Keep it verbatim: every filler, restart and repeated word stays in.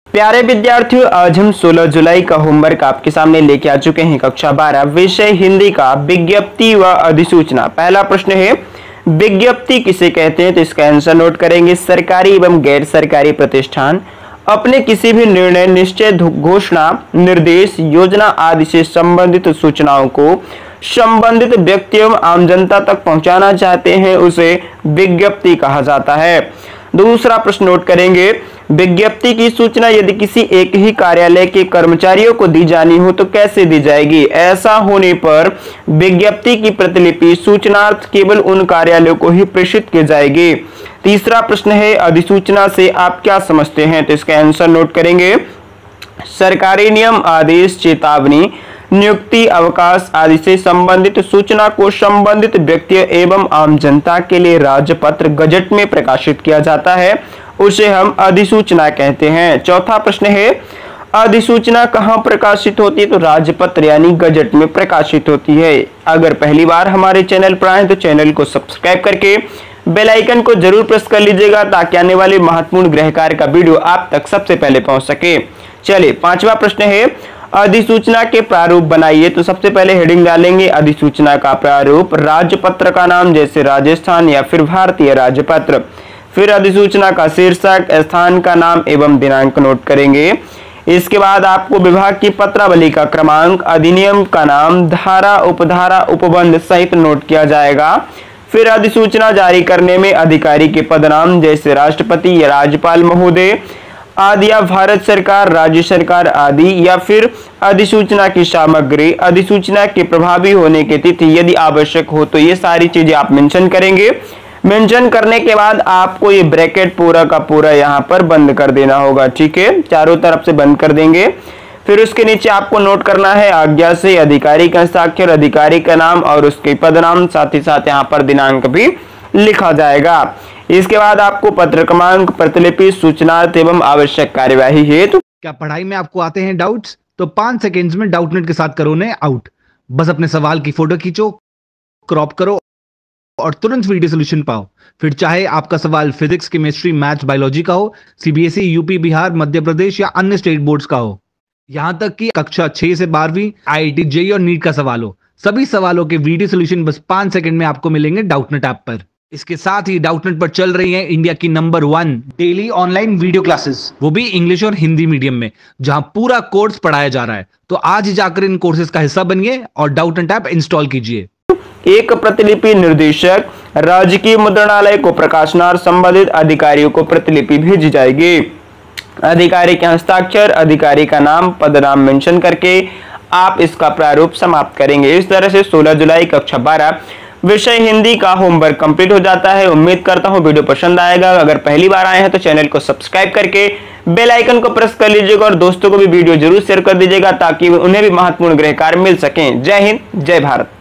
प्यारे विद्यार्थियों, आज हम सोलह जुलाई का होमवर्क आपके सामने लेके आ चुके हैं। कक्षा बारह विषय हिंदी का विज्ञप्ति व अधिसूचना। पहला प्रश्न है, विज्ञप्ति किसे कहते हैं? तो इसका आंसर नोट करेंगे। सरकारी एवं गैर सरकारी प्रतिष्ठान अपने किसी भी निर्णय, निश्चय, घोषणा, निर्देश, योजना आदि से संबंधित सूचनाओं को संबंधित व्यक्ति एवं आम जनता तक पहुंचाना चाहते हैं, उसे विज्ञप्ति कहा जाता है। दूसरा प्रश्न नोट करेंगे, विज्ञप्ति की सूचना यदि किसी एक ही कार्यालय के कर्मचारियों को दी जानी हो तो कैसे दी जाएगी? ऐसा होने पर विज्ञप्ति की प्रतिलिपि सूचनार्थ केवल उन कार्यालयों को ही प्रेषित की जाएगी। तीसरा प्रश्न है, अधिसूचना से आप क्या समझते हैं? तो इसका आंसर नोट करेंगे। सरकारी नियम, आदेश, चेतावनी, नियुक्ति, अवकाश आदि से संबंधित सूचना को संबंधित व्यक्ति एवं आम जनता के लिए राजपत्र, गजट में प्रकाशित किया जाता है, उसे हम अधिसूचना कहते हैं। चौथा प्रश्न है, अधिसूचना कहाँ प्रकाशित होती है? तो राजपत्र यानी गजट में प्रकाशित होती है। अगर पहली बार हमारे चैनल पर आए तो चैनल को सब्सक्राइब करके बेल आइकन को जरूर प्रेस कर लीजिएगा ताकि आने वाले महत्वपूर्ण गृह कार्य का वीडियो आप तक सबसे पहले पहुंच सके। चलिए, पांचवा प्रश्न है, अधिसूचना के प्रारूप बनाइए। तो सबसे पहले हेडिंग डालेंगे, अधिसूचना का प्रारूप, राजपत्र का नाम जैसे राजस्थान या फिर भारतीय राजपत्र। फिर अधिसूचना का शीर्षक, स्थान का नाम एवं दिनांक नोट करेंगे। इसके बाद आपको विभाग की पत्रावली का क्रमांक, अधिनियम का नाम, धारा, उपधारा, उपबंध सहित नोट किया जाएगा। फिर अधिसूचना जारी करने में अधिकारी के पदनाम जैसे राष्ट्रपति या राज्यपाल महोदय आदि या भारत सरकार, राज्य सरकार आदि, या फिर अधिसूचना की सामग्री, अधिसूचना के प्रभावी होने की तिथि यदि आवश्यक हो तो ये सारी चीजें आप मेंशन करेंगे। मेंशन करने के बाद आपको ये ब्रैकेट पूरा का पूरा यहाँ पर बंद कर देना होगा। ठीक है, चारों तरफ से बंद कर देंगे। फिर उसके नीचे आपको नोट करना है, आज्ञा से अधिकारी का हस्ताक्षर, अधिकारी का नाम और उसके पदनाम, साथ ही साथ यहाँ पर दिनांक भी लिखा जाएगा। इसके बाद आपको पत्र क्रमांक, प्रतिलिपि, सूचनार्थ एवं आवश्यक कार्यवाही हेतु। क्या पढ़ाई में आपको आते हैं डाउट्स? तो पांच सेकेंड्स में डाउटनेट के साथ करो ने आउट। बस अपने सवाल की फोटो खींचो, क्रॉप करो और तुरंत वीडियो सोल्यूशन पाओ। फिर चाहे आपका सवाल फिजिक्स, केमिस्ट्री, मैथ्स, बायोलॉजी का हो, सीबीएसई, यूपी, बिहार, मध्य प्रदेश या अन्य स्टेट बोर्ड्स का हो, यहां तक कि कक्षा छह से बारहवीं, आईआईटी, जेईई और नीट का सवाल हो, सभी सवालों के वीडियो सोल्यूशन बस पांच सेकंड में आपको मिलेंगे डाउटनेट ऐप पर। इसके साथ ही डाउटनेट पर चल रही है इंडिया की number one daily online video classes, वो भी इंग्लिश और हिंदी मीडियम में, जहां पूरा कोर्स पढ़ाया जा रहा है। तो आज ही जाकर इन कोर्सेज का हिस्सा बनिए और डाउटनेट ऐप इंस्टॉल कीजिए। एक प्रतिलिपि निर्देशक राजकीय मुद्रणालय को प्रकाशनार्थ संबंधित अधिकारियों को प्रतिलिपि भेजी जाएगी। अधिकारी के हस्ताक्षर, अधिकारी का नाम, पदनाम मेंशन करके आप इसका प्रारूप समाप्त करेंगे। इस तरह से सोलह जुलाई कक्षा बारह विषय हिंदी का होमवर्क कंप्लीट हो जाता है। उम्मीद करता हूं वीडियो पसंद आएगा। अगर पहली बार आए हैं तो चैनल को सब्सक्राइब करके बेल आइकन को प्रेस कर लीजिएगा और दोस्तों को भी वीडियो जरूर शेयर कर दीजिएगा ताकि उन्हें भी महत्वपूर्ण गृह कार्य मिल सके। जय हिंद, जय भारत।